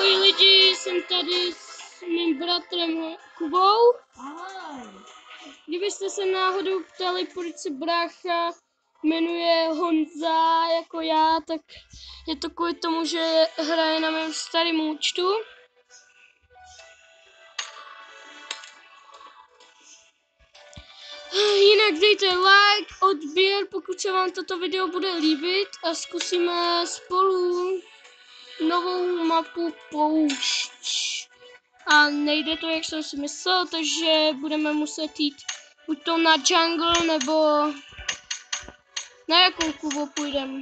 Ahoj lidi, jsem tady s mým bratrem Kubou. Ahoj. Kdybyste se náhodou ptali, proč se brácha jmenuje Honza jako já, tak je to kvůli tomu, že hraje na mém starém účtu. Jinak dejte like, odběr, pokud se vám toto video bude líbit a zkusíme spolu novou mapu Poušť. A nejde to, jak jsem si myslel, takže budeme muset jít buď to na jungle, nebo na jakou Kubo půjdeme?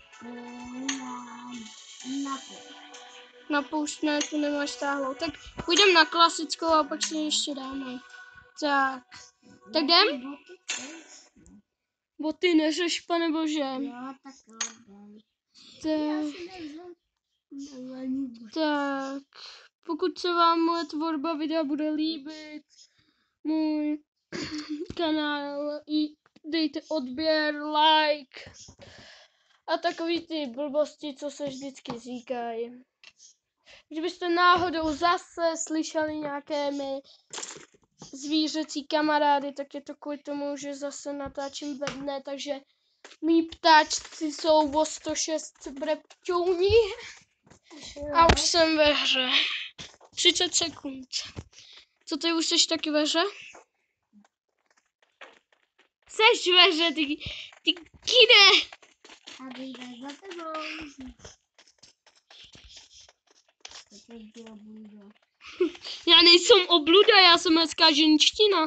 Na poušť, ne, tu nemáš stáhlou. Tak půjdeme na klasickou a pak si ještě dáme. Tak jdem? Boty neřeš, pane bože. Jo, Tak, pokud se vám moje tvorba videa bude líbit, můj kanál, dejte odběr, like a takový ty blbosti, co se vždycky říkají. Kdybyste náhodou zase slyšeli nějaké mé zvířecí kamarády, tak je to kvůli tomu, že zase natáčím ve dne, takže mý ptáčci jsou o 106 brepťouni a už jsem ve hře. 30 sekund. Co ty už jsi taky ve hře? Seš ve hře, ty kine! A vyjde za tebou. Já nejsem obluda, já jsem hezká ženština.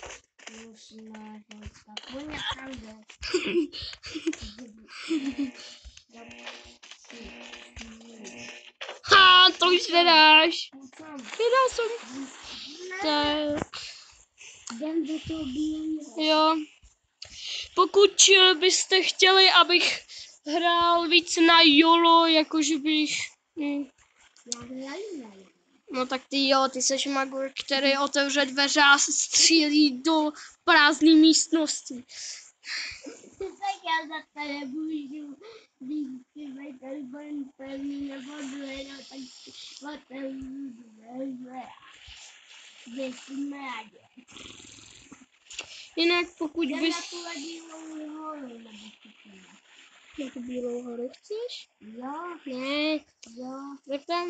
Ha, to už nedáš. Nedal jsem. Tak. Jo. Pokud byste chtěli, abych hrál víc na YOLO, jakože bych... No tak ty jo, ty seš magur, který otevře dveře a střílí do prázdné místnosti. Tak já za to nemůžu říct, že ten byl pevný nebo dvě, no tak otevřu dveře. Vysmrádě. Jinak pokud Jdem bys... na tu ledivou horu, nebo chceme. Na tu bílou horu chceš? Jo, Ne, jo. tak tam...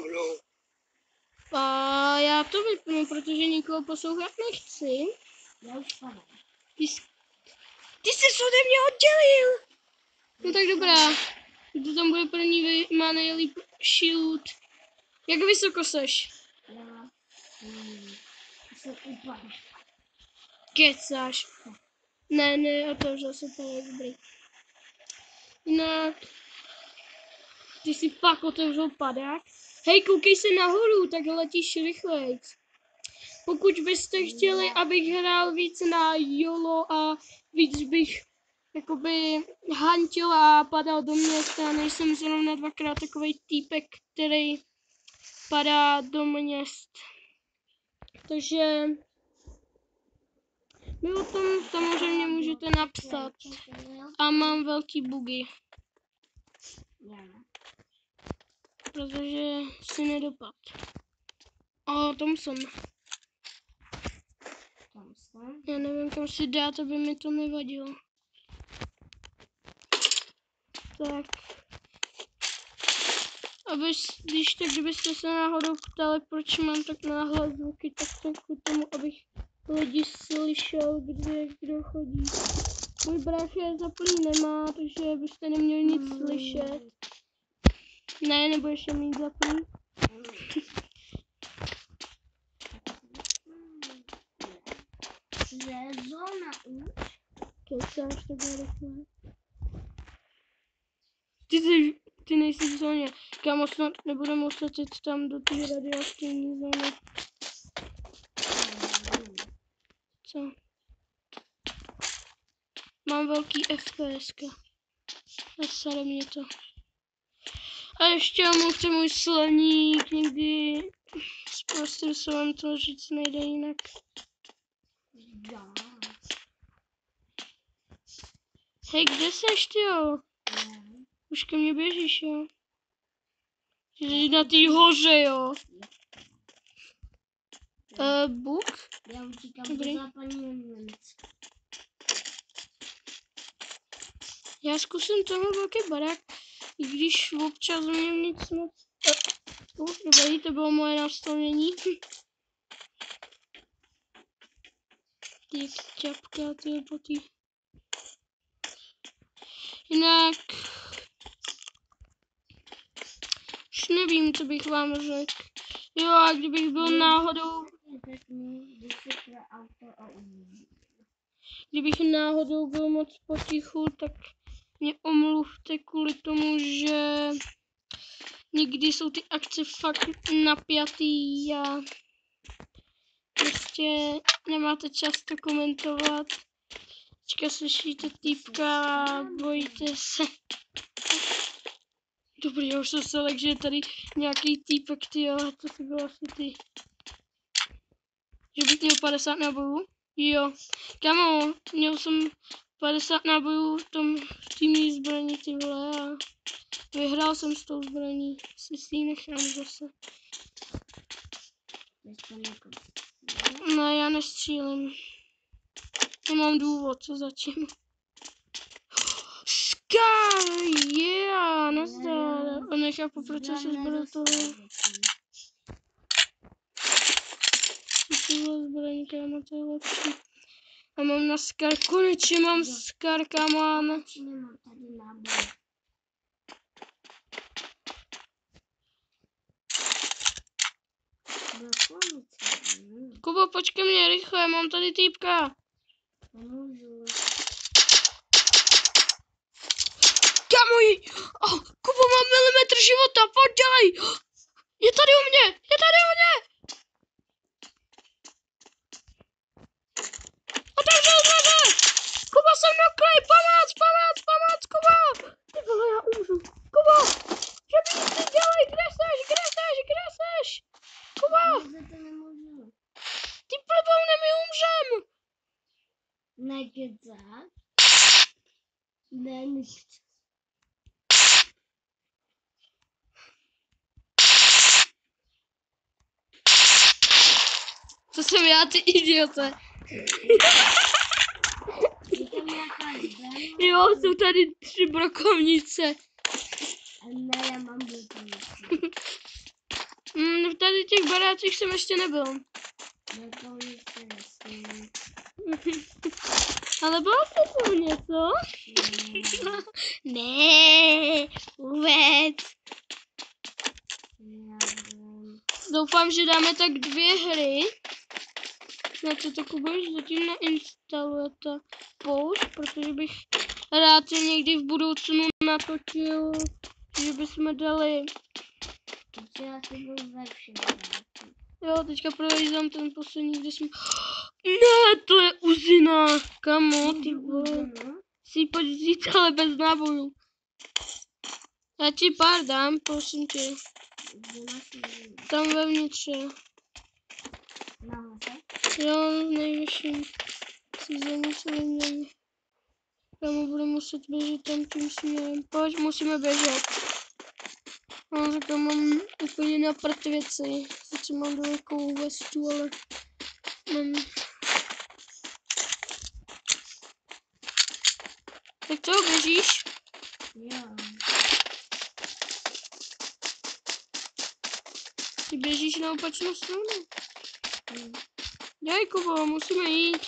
A já to vypnu, protože nikoho poslouchat nechci. Já už padám. Ty jsi se ode mě oddělil! No tak dobrá. Kdo tam bude první, má nejlíp shield. Jak vysoko seš? Já jsem upadl. Kecáš. Ne, otevřel se to, je dobrý. Jinak... Ty si fakt otevřel padák? Hej, koukej se nahoru, tak letíš rychlejc. Pokud byste chtěli, abych hrál víc na YOLO a víc bych jakoby hantil a padal do města, nejsem zrovna dvakrát takovej týpek, který padá do měst. Takže mi o tom samozřejmě můžete napsat. A mám velký bugy, protože si nedopad. O, tom jsem. Já nevím, kam si dát, aby mi to nevadilo. Tak. Kdybyste se náhodou ptali, proč mám tak náhle zvuky, tak to kvůli tomu, abych lidi slyšel, kdo chodí. Můj brácha je zaplý nemá, takže byste neměli nic slyšet. Ne, nebudeš je mít zaplý. Zóna už. Kecáš, to bude rychle. Ty nejsi v zóně. Kámo, snad nebude muset jít tam do té radioaktivní zóny. Co? Mám velký FPSka. A sere mě to. A ještě chce můj sleník, někdy s prostresovem to říct nejde jinak. Hej, kde seš ty jo? Už ke mně běžíš jo? Jsi na té hoře, jo. Buk? Já utíkám Dobrý. do západního Německa. Já zkusím tenhle velký barák, i když občas mě nic moc... Dobrý, to bylo moje nastavení. Jak ťapka, ty potý. Jinak... Už nevím, co bych vám řekl. Jo, a kdybych byl náhodou... Kdybych náhodou byl moc potichu, tak mě omluvte kvůli tomu, že někdy jsou ty akce fakt napjatý a prostě nemáte čas to komentovat. Teďka slyšíte týpka a bojíte se. Dobrý, já už jsem se lek, že je tady nějaký týpek, ty ale to si byl asi ty. Že bych měl 50 nábojů? Jo. Kamo, měl jsem 50 nábojů v tom týmní zbraní, ty vole, a vyhrál jsem s tou zbraní. Si ji nechám zase. No, já nestřílím. Nemám důvod, co začím. Sky, yeah, nazdar. A nechápu, proč se zbyl toho. Tuhle zbraň, kámo, to je lepší. A mám na Skar, konečně mám Skar, kámo. Kubo, počkej mě rychle, mám tady týpka. Kámo, Kubo, mám milimetr života, pojď dělej. Je tady u mě, je tady u mě. Otevřel dveře. Kubo, jsem noklej, pomoc, Kubo. Ty vole, já umřu. Kubo, že mi nic nedělej, kde seš? Kubo. Ty blbou, nemi umřem. Nekecáš? Ne, nechci. To jsem já, ty idiote. Jo, jsou tady 3 brokovnice. Ne, já mám brokovnice. V tady těch barácích jsem ještě nebyl. Brokovnice, jasně. Ale bylo to tu něco? Ne, vůbec. Doufám, že dáme tak 2 hry. Na co to Kuboš zatím nainstaluje ta poušť, protože bych rád si někdy v budoucnu natočil, že bychom dali. Jo, teďka prolezám ten poslední, kde jsme... Ne, to je uzina, kamo, ty vole. Si ji pojď vzít, ale bez nábojů. Já ti pár dám, prosím tě. Tam vevnitř. Jo, v nejvyšším sezóně se nemění. Kamo, budu muset běžet tam tím směrem. Pojď, musíme běžet. No, říkám, mám úplně na prd věci. Sice mám velkou vestu, ale mám... Tak co, běžíš? Jo. Ty běžíš na opačnou stranu. Dej, Kubo, musíme jít.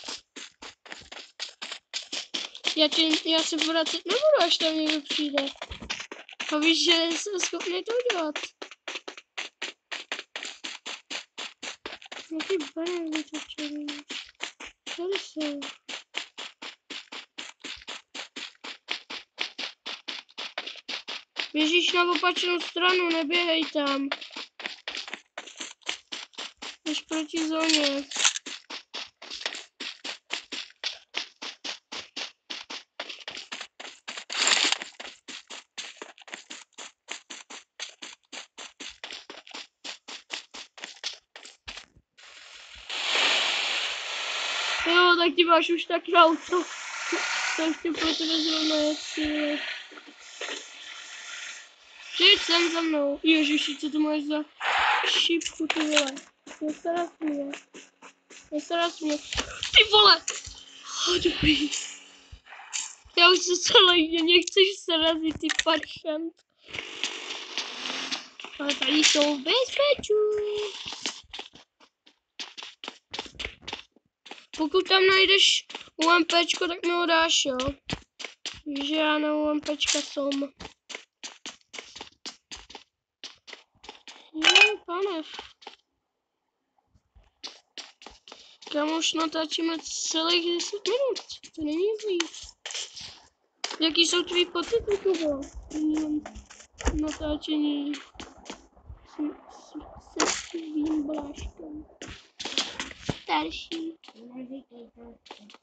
Já se vracet nebudu, až tam někdo přijde. A víš, že jsem schopný to udělat. Jaký barevný to červený. Tady jsou. Běžíš na opačnou stranu, neběhej tam. Jdeš proti zóně. Jo, tak ty máš už taky auto. Tak ty pro tebe zrovna je cíle. Přijď sem za mnou. Ježiši, co to máš za šipku, ty vole. Nesaraz mě. Nesaraz mě. Ty vole! Dobrý. Já už se celý den chceš srazit, ty parchant. Ale tady jsou v bezpečí. Pokud tam najdeš UMPčko, tak mi ho dáš, jo? Že já na UMPčka jsem. Pane. Kam už natáčíme celých 10 minut. To není zlý. Jaký jsou tvý pocity, Kubo? Natáčení se svým bláškem. Starší. Neříkej to.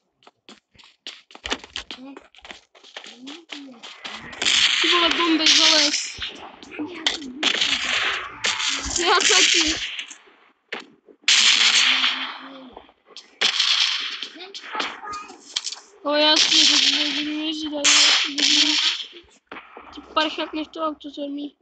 Ty vole, bomby, zalez. Já taky. O jasně, to budu jezdit a ty parchant nech to auto zemí.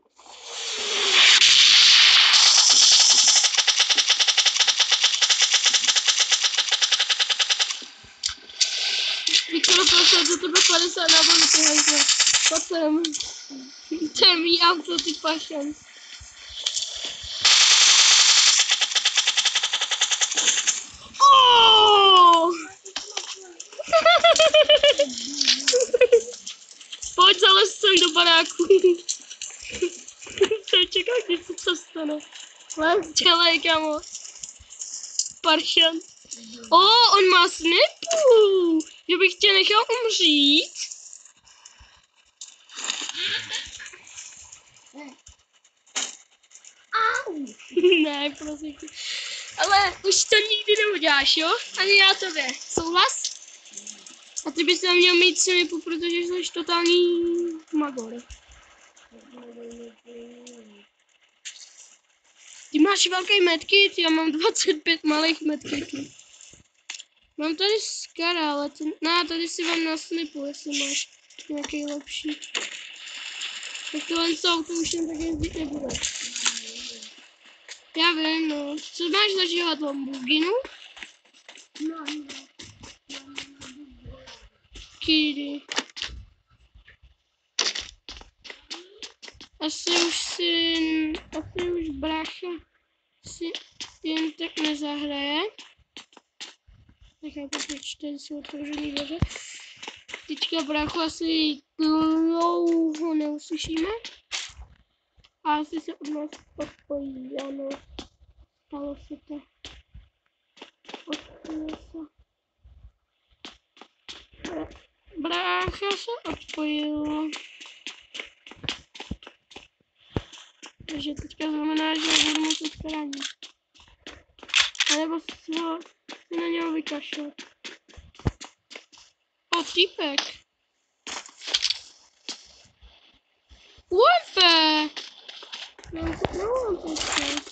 Viktor, prosím, za tebe 50 nábojů, ty hajzle. Potom. To je mý auto, ty parchant. Pojď, zalez sem do baráku. To čekám, když se to stane. Lez, dělej, kamo. Parchant. On má snipu. Já bych tě nechal umřít. Au! Ne, prosím. Ale už to nikdy neuděláš, jo? Ani já tobě. Souhlas? A ty bys tam měl mít snipu, protože jsi totální magor. Ty máš velký medkit, já mám 25 malých medkitů. Mám tady skara, ale tady si vám na snipu, jestli máš nějaký lepší. Tak tohle auto už jen tak jezdit nebude. Já vím, no. Co máš za žihadlo? Lamborghini? No. Kýdy. Asi už brácha si jen tak nezahraje. Nechápu, proč tady jsou otevřený dveře. Teďka bráchu asi dlouho neuslyšíme. A asi se od nás odpojí, ano. Stalo se to. Odpojí se. Brácha se odpojil. Takže teďka znamená, že budu muset chránit. A nebo si na něho vykašlat. O, týpek. Uefe! Mám to nemám teďka.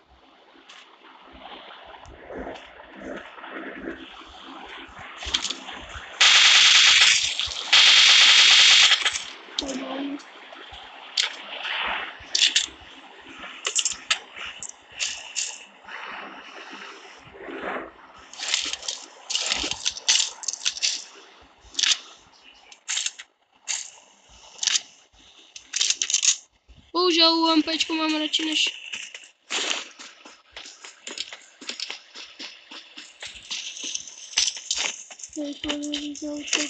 Bohužel UMPčko mám radši než... Tady to auto.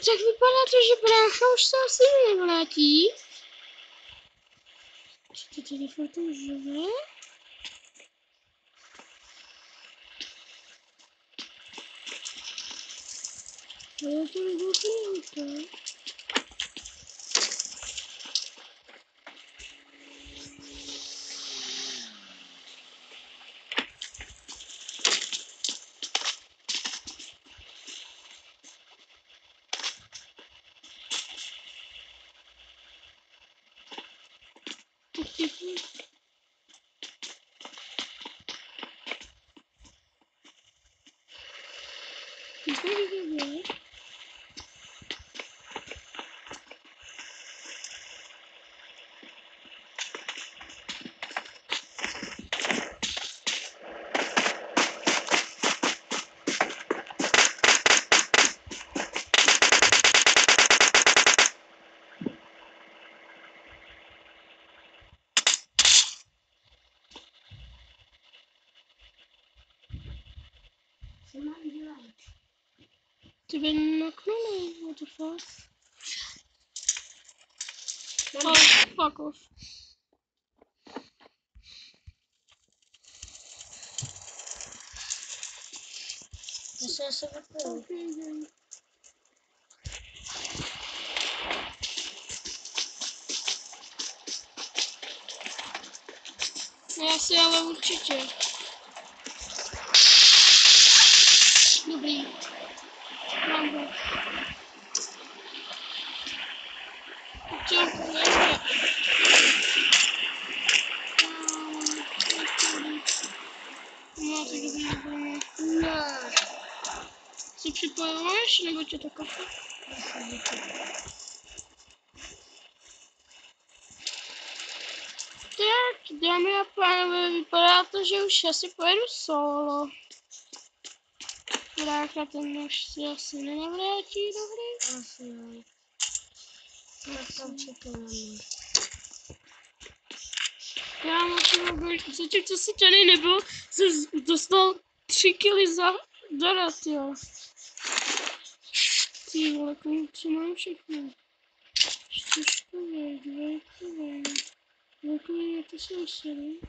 tak vypadá to, že brácha už se asi nevrátí. Co to tady furt už žije? Ale to nebylo to. Co mám dělat? Ty by naknuli, what the fuck? Oh, fuck off. Zase já se vypiju. Já si ale určitě. Dobrý. Mám ho. Čau, nejde. No, tak dobrý, dobrý. Ne. Se připojuješ, nebo tě to kafe? Tak, dámy a pánové, vypadá to, že už asi pojedu solo. Brácha, ten už si asi nenavrátí, dobrý? Asi jo. Já tam čekám na mě. Já mám zatím, co si tady nebyl, jsem dostal 3 kily za doraz, jo. Ty vole, co mám všechno? 4kovej, 2kovej. 2kovej, to jsem sorry.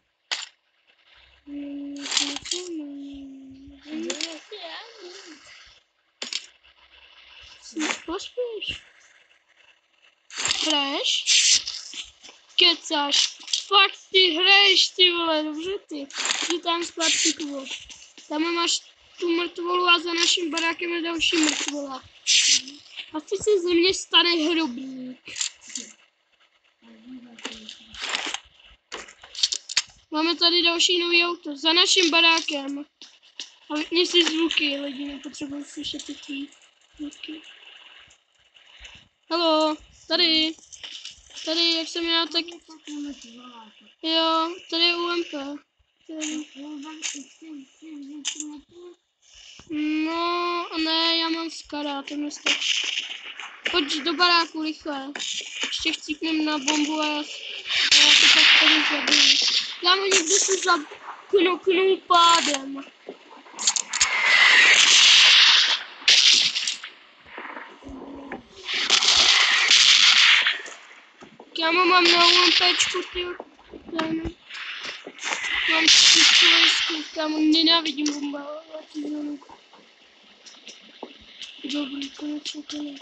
Pospíš. Hraješ? Kecáš. Fakt ty hraješ, ty vole, dobře ty. Jdi tam zpátky kvo. Tam máš tu mrtvolu a za naším barákem je další mrtvola. Asi se ze mě stane hrobník. Máme tady další nový auto, za naším barákem. A vypni si zvuky, lidi nepotřebují slyšet ty tvý zvuky. Haló, tady. Tady, jak jsem já, tak... Jo, tady je UMP. Tady. No, ne, já mám skara, to mi stačí. Pojď do baráku, rychle. Ještě chcípnem na bombu a já to pak tady zabiju. Kámo, někdo se zaknoknul pádem. Kámo, mám na UMPčku, ty. Mám pistolejskou, kámo, nenávidím bombovací zónu. Dobrý, konečně konec.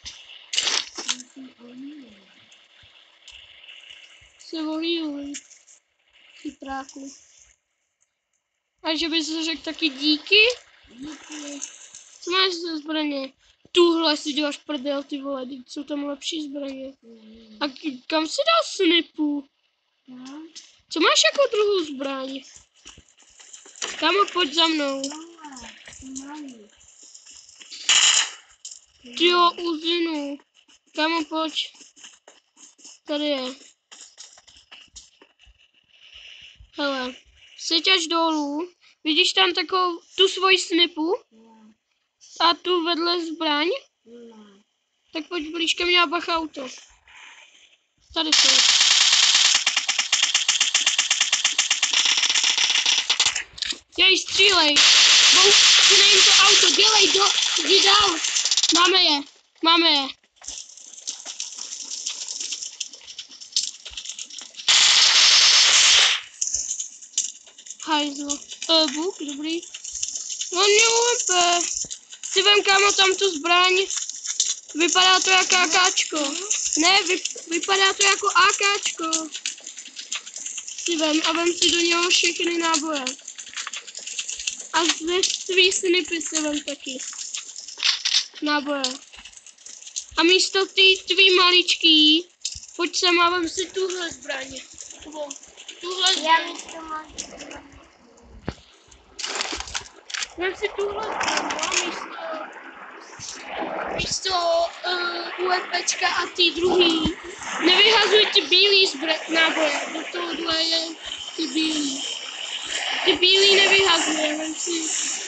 Se volí, chytráku. A že bys řekl taky díky? Díky. Co máš za zbraně? Tuhle si děláš prdel, ty vole, jsou tam lepší zbraně. A kam si dal snipu? No. Co máš jako druhou zbraň? Kámo, pojď za mnou. Ty jo, uzinu. Kámo, pojď. Tady je. Hele, seď až dolů. Vidíš tam takovou tu svoji snipu? A tu vedle zbraň? Tak pojď blíž ke mně a bacha auto. Tady jsou. Dělej, střílej. Bouchne jim to auto, dělej, jdi dál. Máme je. Máme je. Hajzlo. Bůh, dobrý. No mě UMP. Si vem, kámo, tam tu zbraň. Vypadá to jako AKčko. Ne, vypadá to jako AKčko. Si vem a vem si do něho všechny náboje. A ze svý snipy si vem taky. Náboje. A místo tvý maličký, pojď sem a vem si tuhle zbraň. Tuhle zbraň. Já místo mám. Vem si tuhle zbraň, místo UFPčka a ty druhý. Nevyhazuj ty bílý náboje, do tohohle je ty bílý. Ty bílý nevyhazuje, vem si.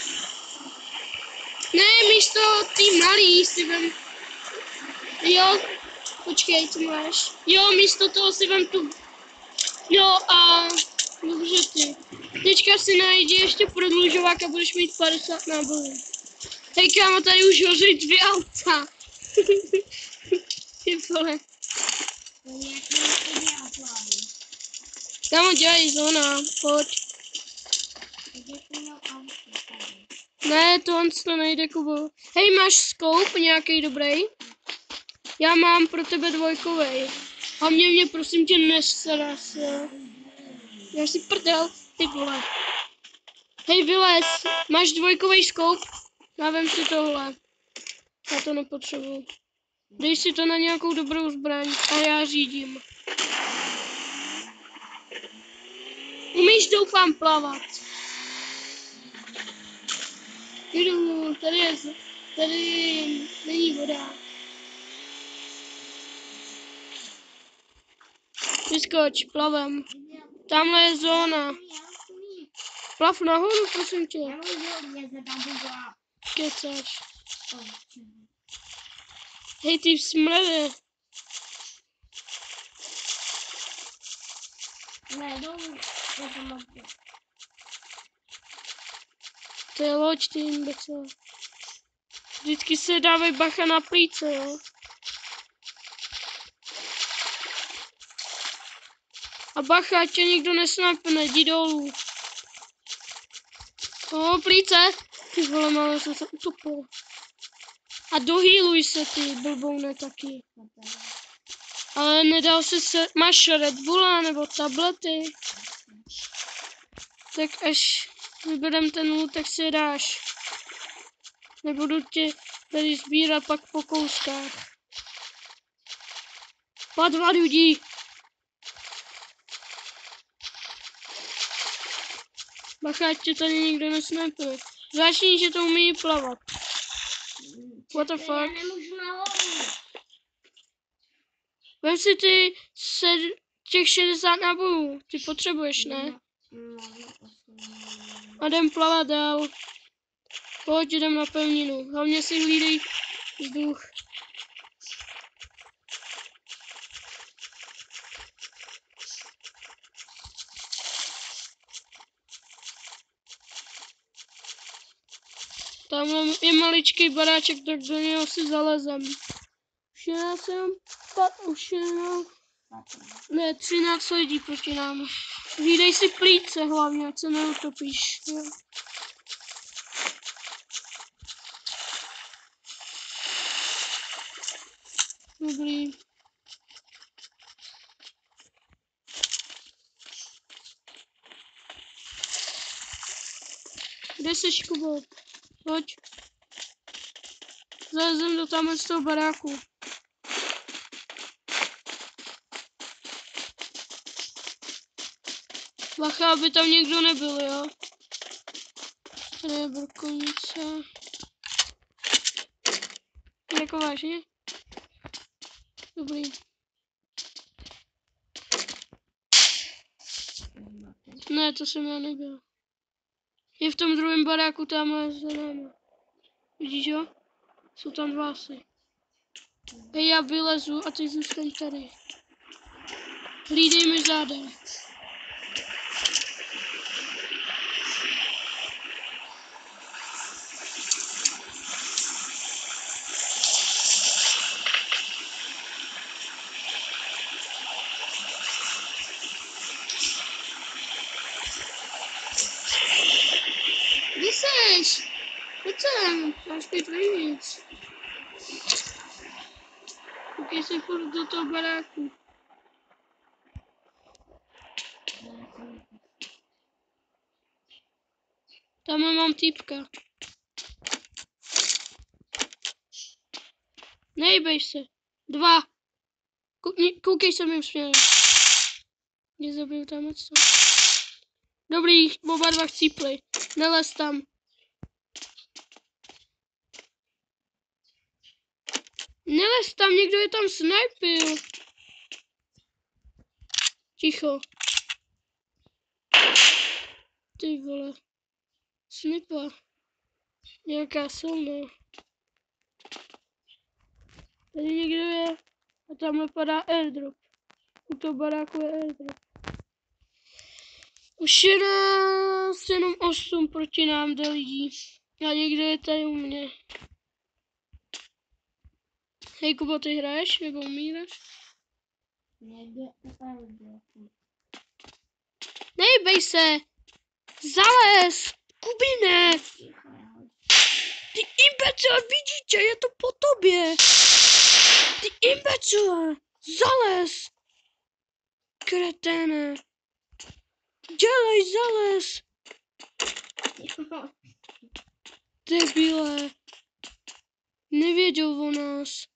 Ne, místo ty malý si vem. Jo, počkej, co máš? Jo, místo toho si vem tu. Jo a dobře ty. Teďka si najdi ještě prodlužovák a budeš mít 50 nábojů. Hej kámo, tady už hoří 2 auta. Ty vole. Kámo, dělej zóna, pojď. Ne, to nejde, Kubo. Hej, máš scope nějaký dobrý? Já mám pro tebe 2. A mě prosím tě nesras. Já si prdel, ty vole. Hej, vylez, máš 2. scope? Já vem si tohle. Já to nepotřebuji. Dej si to na nějakou dobrou zbraň a já řídím. Umíš, doufám, plavat. Jdu, tady není voda. Vyskoč, plavem. Tamhle je zóna. Plav nahoru, prosím tě. Kecáš. Hej, ty smrde. Ne, dolů. To je loď, ty imbecil. Vždycky se dávej bacha na plíce, jo. A bacha, ať tě nikdo nesnapne, jdi dolů. Plíce. Ty vole, malé jsem se utopil. A dohýluj se, ty blboune taky. Ale nedal se, máš Red Bulla nebo tablety? Tak až vyberem ten loot, tak si je dáš. Nebudu tě tady sbírat pak po kouskách. 2 lidí. Bacha, ať tě tady nikdo nesnapne. Začni, že to umí plavat. What the fuck? Já nemůžu nahoru. Vem si ty těch 60 nábojů. Ty potřebuješ, ne? A jdem plavat dál. Pojď, jdem na pevninu. Hlavně si hlídej vzduch. Tamhle je maličký baráček, tak do něho si zalezem. Už je ne, 13 lidí proti nám. Hlídej si plíce hlavně, ať se neutopíš. Jo. Dobrý. Kde jsi, Kubo? Pojď. Zalezem do tamhle z toho baráku. Bacha, aby tam někdo nebyl, jo? Tady je brokovnice. Jako vážně? Dobrý. Ne, to jsem já nebyl. Je v tom druhém baráku tamhle za námi. Vidíš ho? Jsou tam 2 asi. Hej, já vylezu a ty zůstaň tady. Hlídej mi záda. chceš? Pojď sem, máš pět víc. Koukej se furt do toho baráku. Tam mám týpka. Nejbej se. 2. Koukej se mým směrem. Mě zabiju tam co. Dobrý, oba dva chcípli. Nelez tam. Nelez tam, někdo je tam snipil. Ticho. Ty vole. Snipa. Nějaká silná. Tady někdo je. A tamhle padá airdrop. U toho baráku je airdrop. Už je nás jenom 8 proti nám jde lidí. A někdo je tady u mě. Hej Kubo, ty hraješ nebo umíráš? Nejbej se! Zalez! Kubine! Ty imbecile, vidíš, že je to po tobě! Ty imbecile! Zalez! Kreténe! Dělej, zalez! Debile! Nevěděl o nás.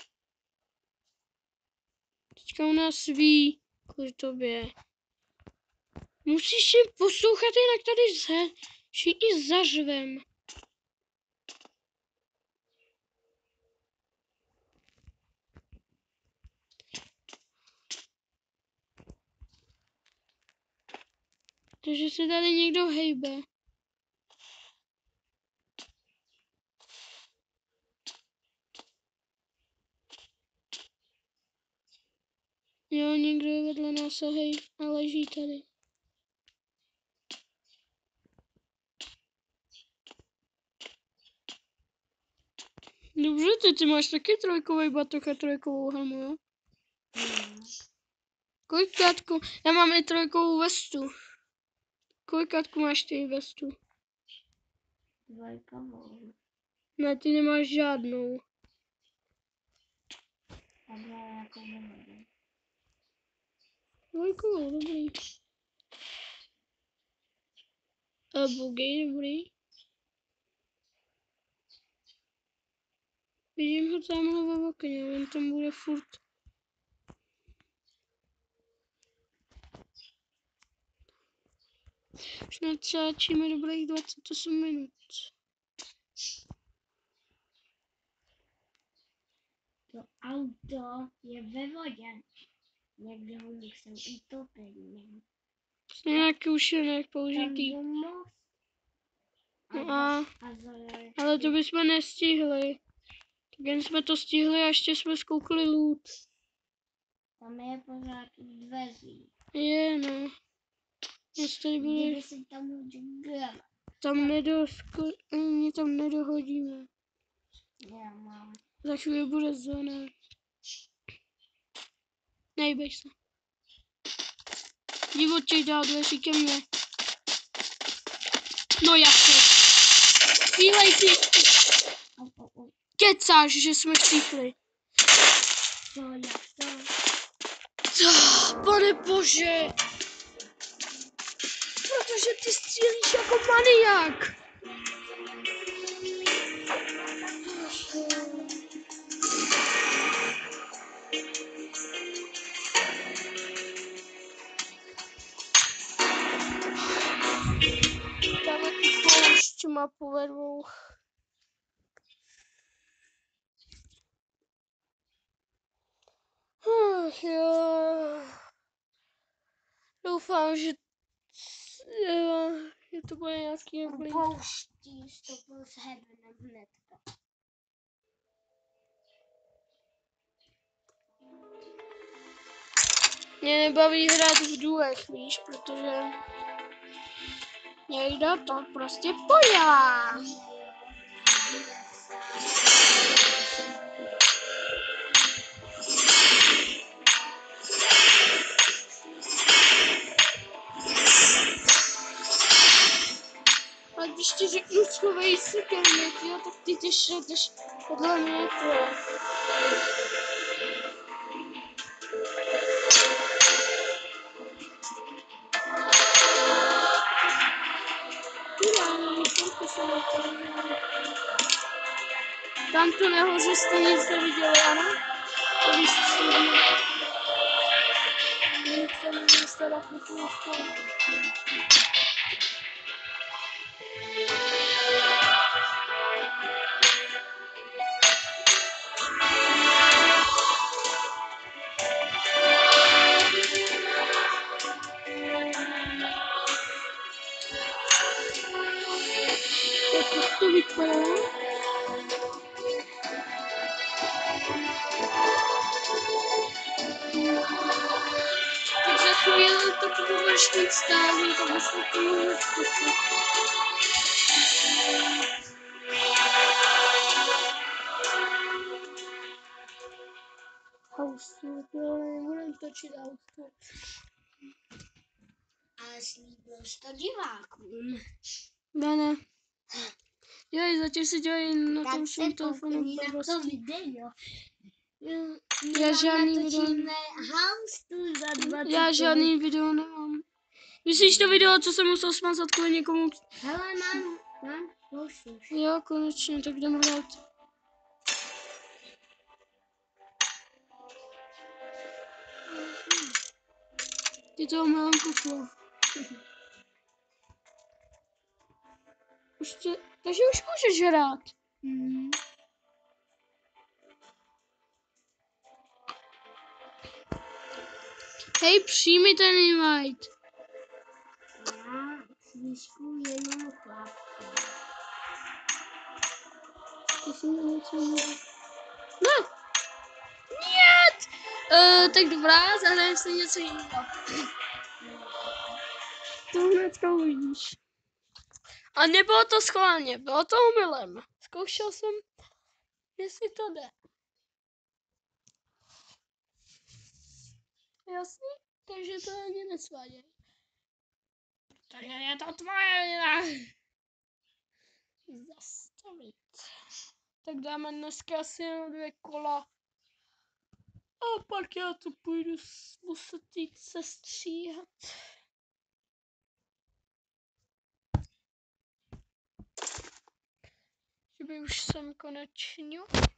Teďka u nás ví kvůli tobě. Musíš jim poslouchat, jinak tady všichni zařvem. Takže se tady někdo hejbe. Jo, někdo je vedle nás a leží tady. Dobře, ty máš taky trojkový batoh a trojkovou helmu, jo? Kolikátku? Já mám i trojkovou vestu. Kolikátku máš ty vestu? Dvojkovou. Ne, ty nemáš žádnou. Takhle jako nebudu. Dvojkovou, dobrý. A bugy, dobrý. Vidím ho tamhle ve okně, on tam bude furt. Už natáčíme dobrých 28 minut. To auto je ve vodě. Někdo ho musel utopit. Nějaký už je nějak Tam použitý. byl most. No ale to by... bychom nestihli. Tak jen jsme to stihli a ještě jsme zkoukli loot. Tam je pořád dveří. Je, no. Tady byli... Kdyby si tam udělal. Tam mě tam nedohodíme. Já mám. Za chvíli bude zóna. Nejbej se. Jdi odtěž dál dveří ke mně. No jasně. Chvílej ty. Kecáš, že jsme chcípli. Co, jak to? Pane bože. Protože ty střílíš jako maniak. Dáme tu poušť mapu ve dvou. Jo. Doufám, že to bude nějaký dobrý. Pouštíš to byl s Heavenem hnedka. Mě nebaví hrát v duech, víš, protože někdo to prostě podělá. když ti řeknu schovej se ke mně, jo, tak ty tě šeteš podle mě to. Tam to nahoře jste nic neviděli, ano? To víš, co jste na kuchůvku. Tak to vypadá. Tak za chvíli to budeš mít stále, tak bychom to mohli zkusit. Houstu, to nebudem točit houstu. Ale slíbil jsi to divákům. Ne. Dělej, zatím si dělej na tom Tak svém se telefonu. koukni na to video. Já žádný video. Houstu za 20. Já žádný video nemám. Myslíš to video, co jsem musel smazat kvůli někomu? Hele, mám, už. Jo, konečně, tak jdem hrát. Ty toho mám kuklo. Takže už můžeš hrát. Hej, přijmi ten invite. Já slyšku jenom chlapky. Ty jsi mi něco nevěděl. Ne! Niet! Tak dobrá, zahrajeme si něco jiného. To hnedka uvidíš. A nebylo to schválně, bylo to omylem. Zkoušel jsem, jestli to jde. Jasný? Takže to ani nesváděj. Takže je to tvoje vina. Zastavit. Tak dáme dneska asi jenom 2 kola. A pak já to půjdu muset jít sestříhat. Kdyby už jsem konečně.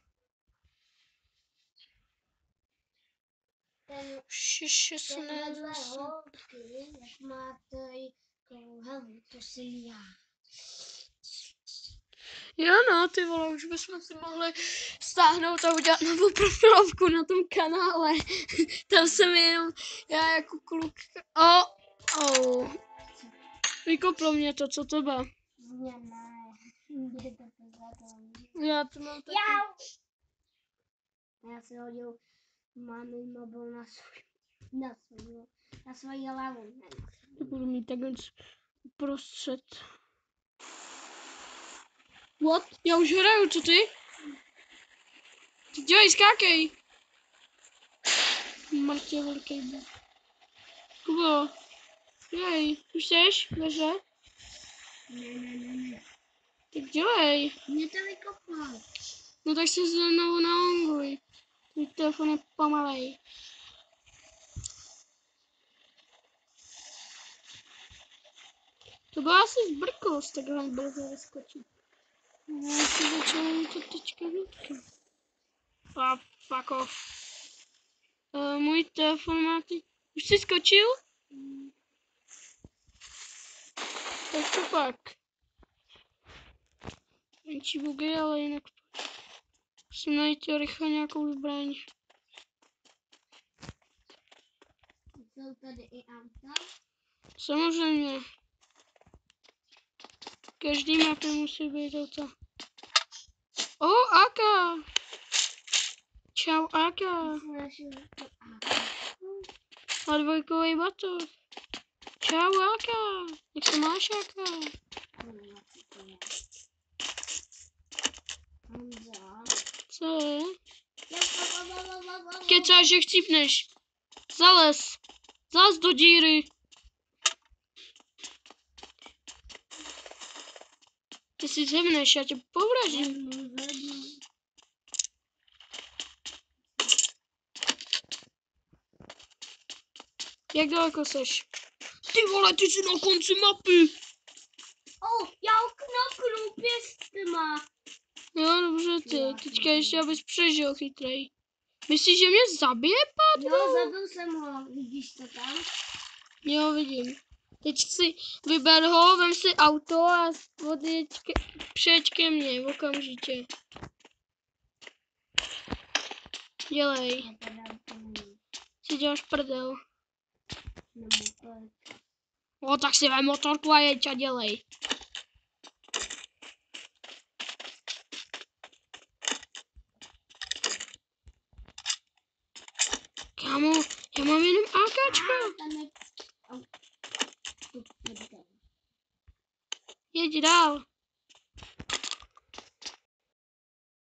Už je 16. holky, jak máte helmu, to jsem já. Jo no, ty vole, už bychom si mohli stáhnout a udělat novou profilovku na tom kanále. Tam jsem jenom já jako kluk. Vykoplo mě to, co to bylo? Ne, je to pořádný. Já to mám taky. Já si hodil mámy mobil na svoji hlavu. To budu mít takhle uprostřed. What? Já už hraju, co ty? Ty dělej, skákej. Martě velký byl. Kubo. Dělej, už seš? Veře? Ne. Tak dělej. Mě to vykoplo. No tak se znovu naonguj. Tvůj telefon je pomalej. To byla asi zbrkost, takhle brzo vyskočit. Já si začala to teďka hnedka. A fuck off. Můj telefon má teď... Už jsi skočil? Tak to pak. Menší bugy, ale jinak... Musím najít rychle nějakou zbraň. Jsou tady i auta. Samozřejmě. Každý mapě musí být auta. Aka! Čau, Aka. A dvojkový batoh. Čau, Aka. Jak se máš, Aka? Co je? Kecáš, že chcípneš. Zalez. Zalez do díry. Ty si zemneš, já tě povražím. Zvednu. Jak daleko seš? Ty vole, ty jsi na konci mapy. Já knoknu pěstma. Jo, dobře, teďka ještě, abys přežil chytrej. Myslíš, že mě zabije, Pátro? Jo, zabil jsem ho. Vidíš to tam? Jo, vidím. Teď si vyber ho, vem si auto a přijeď ke mně okamžitě. Dělej. Si děláš prdel. O, tak si vem motorku a jeď a dělej. Kámo, já mám jenom AKčko. Jeď dál.